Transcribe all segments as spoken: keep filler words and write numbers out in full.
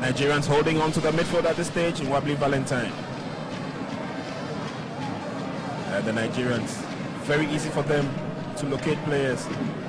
Nigerians holding on to the midfield at this stage in Wabli Valentine. Uh, the Nigerians, very easy for them to locate players.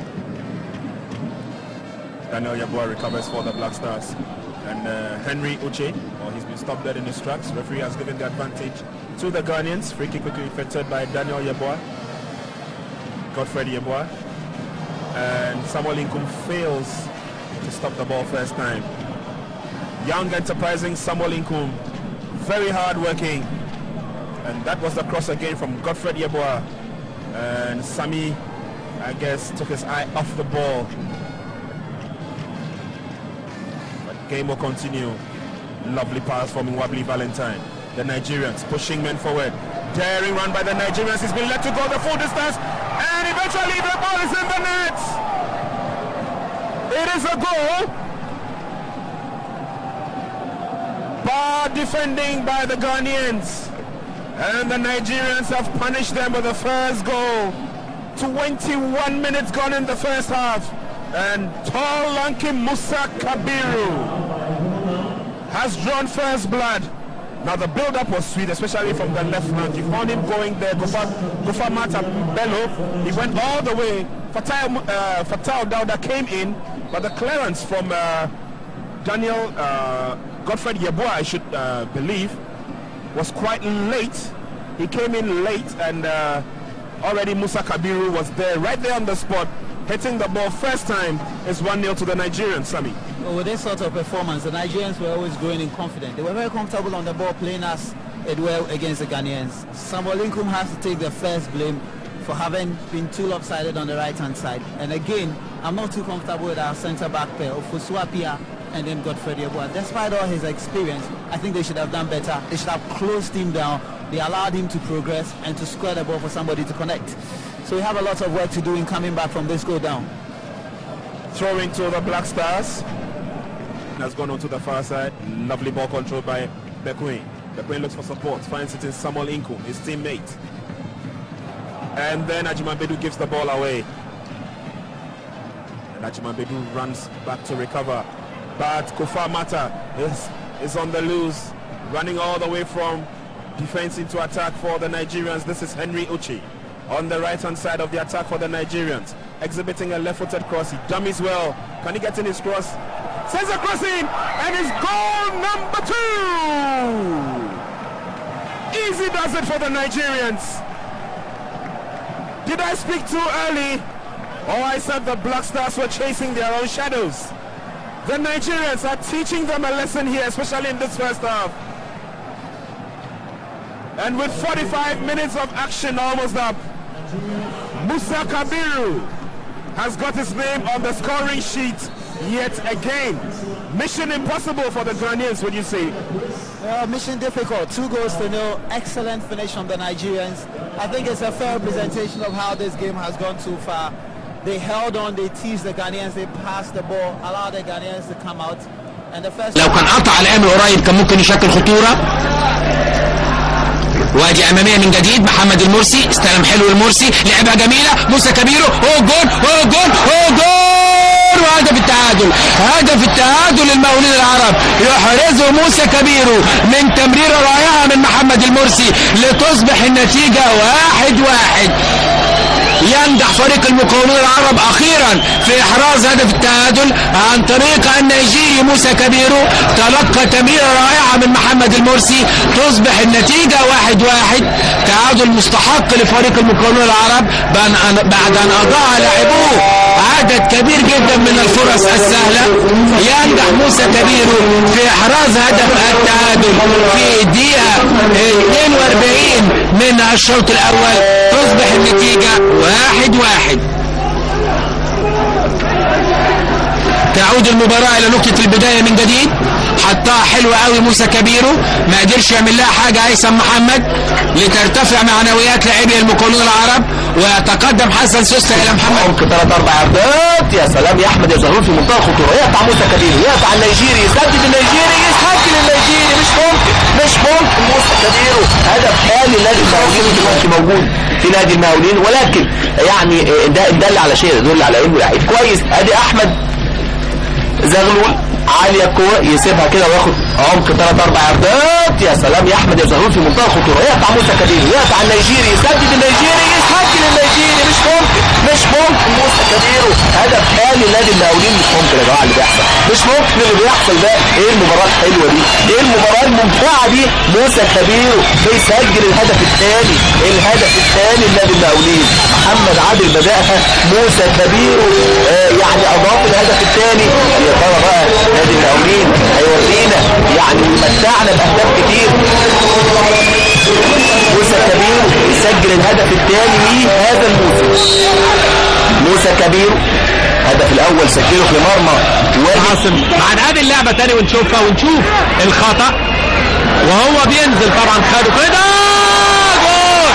Daniel Yeboah recovers for the Black Stars. And uh, Henry Uche, well, he's been stopped dead in his tracks. Referee has given the advantage to the Ghanaians. Free kick quickly effected by Daniel Yeboah. Godfred Yeboah. And Samuel Inkum fails to stop the ball first time. Young, enterprising Samuel Inkum, very hard working. And that was the cross again from Godfred Yeboah. And Sami, I guess, took his eye off the ball. Game will continue. Lovely pass from Wabli Valentine. The Nigerians pushing men forward. Daring run by the Nigerians. He's been let to go the full distance. And eventually the ball is in the net. It is a goal. Bad defending by the Ghanaians. And the Nigerians have punished them with the first goal. twenty-one minutes gone in the first half. And tall, lanky Musa Kabiru has drawn first blood. Now the build-up was sweet, especially from the left flank. You found him going there. Gufa Mata Bello, he went all the way. Fatal, uh, Fatal Dauda came in, but the clearance from uh, Daniel uh, Godfred Yeboah, I should uh, believe, was quite late. He came in late, and uh, already Musa Kabiru was there, right there on the spot, hitting the ball first time. Is one nil to the Nigerians, Sami. Well, with this sort of performance, the Nigerians were always growing in confidence. They were very comfortable on the ball, playing us it well against the Ghanaians. Samuel Inkum has to take the first blame for having been too lopsided on the right-hand side. And again, I'm not too comfortable with our centre-back pair, Ofosu-Appiah and then Godfred Yeboah. Despite all his experience, I think they should have done better. They should have closed him down. They allowed him to progress and to square the ball for somebody to connect. So we have a lot of work to do in coming back from this goal down. Throwing to the Black Stars. Has gone on to the far side. Lovely ball control by Bekwin. Bekwin looks for support. Finds it in Samuel Inkum, his teammate. And then Ajimabedu gives the ball away. And Ajimabedu runs back to recover. But Kofa Mata is, is on the loose. Running all the way from defense into attack for the Nigerians. This is Henry Uche on the right hand side of the attack for the Nigerians, exhibiting a left-footed cross. He dummies well. Can he get in his cross? Sends a cross in, and it's goal number two. Easy does it for the Nigerians. Did I speak too early? Or I said the Black Stars were chasing their own shadows? The Nigerians are teaching them a lesson here, especially in this first half. And with forty-five minutes of action almost up, Musa Kabiru has got his name on the scoring sheet yet again. Mission impossible for the Ghanaians, would you say? Uh, mission difficult. Two goals to nil. Excellent finish from the Nigerians. I think it's a fair representation of how this game has gone too far. They held on, they teased the Ghanaians, they passed the ball, allowed the Ghanaians to come out. And the first لو كان قطع الامر قريب كان ممكن يشكل خطوره. وادي اماميه من جديد محمد المرسي، استلم حلو المرسي، لعبها جميله، موسى كبيرو، هو جول هو جول هو جول، وهدف التعادل، هدف التعادل للمقاولين العرب، يحرزه موسى كبيرو من تمريره رائعه من محمد المرسي لتصبح النتيجه واحد واحد. ينجح فريق المقاولون العرب اخيرا في احراز هدف التعادل عن طريق النيجيري موسى كبيرو، تلقى تمريره رائعه من محمد المرسي، تصبح النتيجه واحد واحد. تعادل مستحق لفريق المقاولون العرب بعد ان اضاع لاعبوه عدد كبير جدا من الفرص السهله. ينجح موسى كبيرو في احراز هدف التعادل في الدقيقه اثنين وأربعين من الشوط الاول، تصبح النتيجه واحد واحد. تعود المباراة إلى نقطة البداية من جديد. حطها حلوة قوي موسى كبيرو، ما قدرش يعمل لها حاجة هيثم محمد لترتفع معنويات لاعبي المقاولون العرب، ويتقدم حسن سوسة إلى محمد. ممكن ثلاث أربع عرضات، يا سلام يا أحمد يا زهور في منتهى الخطورة. يقطع موسى كبيرو، يقطع النيجيري، يسدد النيجيري، يسجل النيجيري. مش ممكن مش ممكن موسى كبيرو هدف حالي نادي المقاولين دلوقتي موجود في نادي المقاولين، ولكن يعني ده دل على شيء يدل على انه لعيب كويس. ادي احمد زغلول عاليه الكوره يسيبها كده وياخد عمق ثلاث اربع ياردات. يا سلام يا احمد يا زهرور في منتهى الخطوره. يقطع موسى كبيرو، يقطع النيجيري، يسدد النيجيري، يسجل النيجيري. مش ممكن مش ممكن موسى كبيرو هدف ثاني نادي المقاولين. مش ممكن يا جماعه اللي بيحصل، مش ممكن اللي بيحصل ده. ايه المباراه الحلوه دي، ايه المباراه الممتعه دي. موسى كبيرو بيسجل الهدف الثاني، الهدف الثاني لنادي المقاولين. محمد عادل بداها، موسى كبيرو آه يعني اضاف الهدف الثاني. يا ترى بقى نادي المقاولين هيورينا يعني يمتعنا باهداف كتير. موسى كبيرو يسجل الهدف الثاني ليه هذا الموسم. موسى كبيرو الهدف الاول سجله في مرمى عاصم. مع هذه اللعبه تاني ونشوفها ونشوف الخطا وهو بينزل طبعا خده كده. جول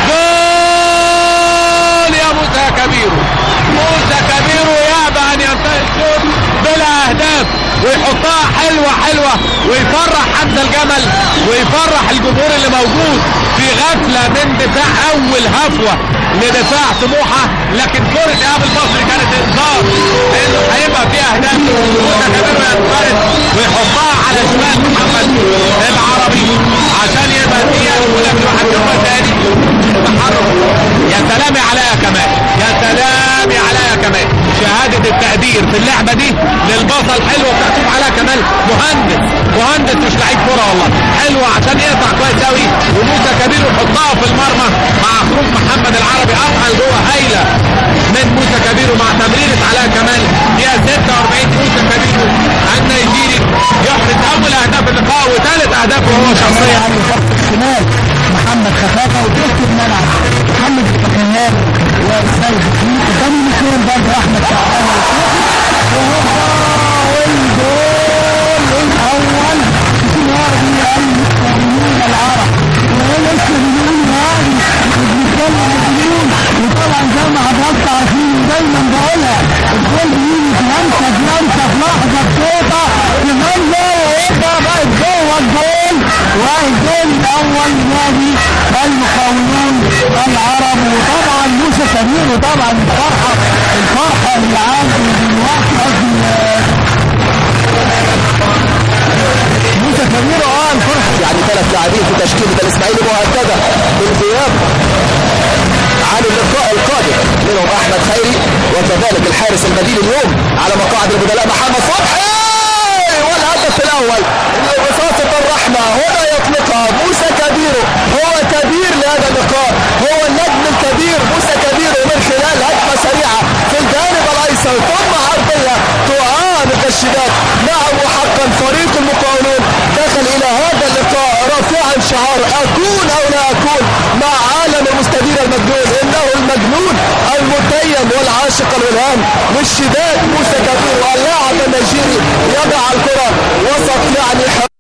جول يا موسى كبيرو. موسى كبيرو يأبى ان ينتهي الشوط بلا اهداف ويحطها حلوه حلوه ويفرح حمزه الجمل ويفرح الجمهور اللي موجود في غفله من دفاع اول هفوه لدفاع سموحه. لكن كره ايهاب المصري كانت انذار لانه هيبقى فيها اهداف. موسى كبيرو ينفرد ويحطها على شمال محمد العربي عشان يبقى فيها الاولى في واحد يوم ثاني تحرك. يا سلام يا علاء كمال، يا سلام يا علاء كمال. شهاده التقدير في اللعبه دي للباصه الحلوه بتاعت علاء كمال. مهندس مهندس مش لعيب كوره والله، حلوه عشان يقطع كويس قوي وموسى كبير يحطها في المرمى مع خروج محمد العربي. قطعه لجوه هايله من موسى كبير مع تمريره علاء كمال. دقيقه ستة وأربعين موسى كبير النيجيري يحرز اول اهداف اللقاء وثالث اهدافه هو شخصيا. شمال محمد خفافه وتحت الملعب محمد الفخنان والسيد قدام الاثنين برضه احمد شعبان والجول الاول في نادي المقاولين العرب. ولسه بنقول نادي بنتكلم المقاولين وطبعا زي ما حضرتك عارفين دايما بقولها الجول بيجي في لمسه في لمسه في لحظه بسيطه في منظر ويبقى بقت جوه الجول. والجول الاول نادي المقاولون العرب. وطبعا موسى كبير وطبعا الفرحه الفرحه اللي عنده دلوقتي قصدي موسى كبير اه الفرحه يعني ثلاث لاعبين في تشكيله الاسماعيلي مؤكده بالغياب عن اللقاء القادم منهم احمد خيري وكذلك الحارس المديني اليوم على مقاعد البدلاء محمد صبحي. والهدف الاول لرصاصه الرحمه هنا يطلقها موسى كبير. هو كبير لهذا اللقاء، هو النجم الكبير موسى كبير من خلال هجمه سريعه في الجانب الايسر ثم عرضيه تعانق الشباك. نعم وحقا فريق المقاولون دخل الى هذا اللقاء رافعا شعار اكون او لا اكون مع عالم المستدير المجنون. انه المجنون المتيم والعاشق الالهام للشباك موسى كبير. واللاعب النيجيري يضع الكره وسط يعني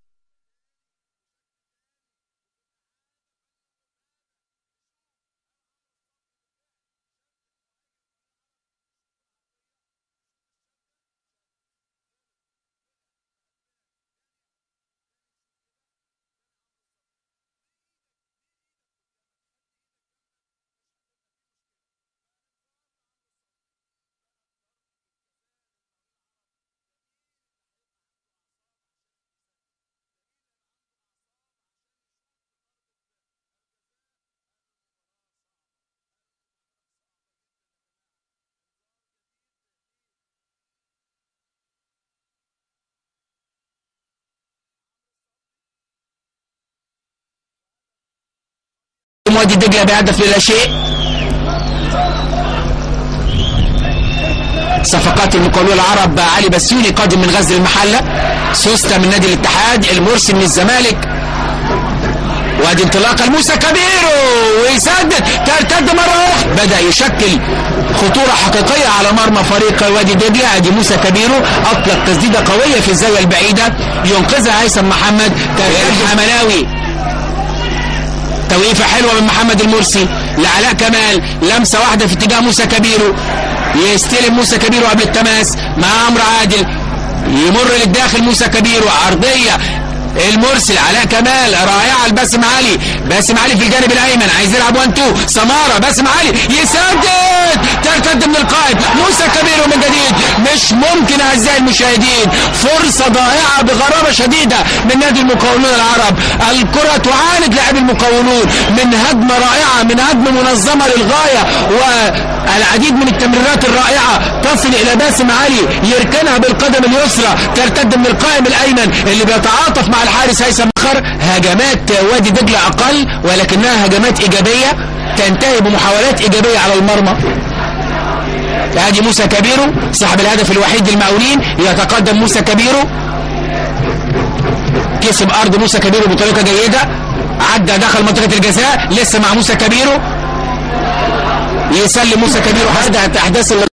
وادي دجله بهدف لا شيء. صفقات المقاولون العرب علي بسيوني قادم من غزل المحله، سوسته من نادي الاتحاد، المرسي من الزمالك. وادي انطلاقه لموسى كبيرو ويسدد ترتد مره واحده. بدا يشكل خطوره حقيقيه على مرمى فريق وادي دجله. ادي موسى كبيرو اطلق تسديده قويه في الزاويه البعيده ينقذها هيثم محمد. ترتد حملاوي توقيفه حلوه من محمد المرسي لعلاء كمال. لمسه واحده في اتجاه موسى كبيرو، يستلم موسى كبيرو قبل التماس مع عمرو عادل، يمر للداخل موسى كبيرو، عرضيه المرسي علاء كمال رائعه لباسم علي. باسم علي في الجانب الايمن عايز يلعب واحد اتنين سماره. باسم علي يسدد ترتد من القائد موسى كبير من جديد. مش ممكن اعزائي المشاهدين، فرصه ضائعه بغرابه شديده من نادي المقاولون العرب. الكره تعاند لاعبي المقاولون من هجمه رائعه، من هجمه منظمه للغايه، والعديد من التمريرات الرائعه تصل الى باسم علي يركنها بالقدم اليسرى ترتد من القائم الايمن اللي بيتعاطف مع الحارس هيثم مخر. هجمات وادي دجله اقل ولكنها هجمات ايجابيه تنتهي بمحاولات ايجابيه على المرمى. ادي موسى كبيرو صاحب الهدف الوحيد للمقاولين، يتقدم موسى كبيرو، كسب ارض موسى كبيرو بطريقه جيده، عدى دخل منطقه الجزاء، لسه مع موسى كبيرو، يسلم موسى كبيرو. هذا الاحداث اللي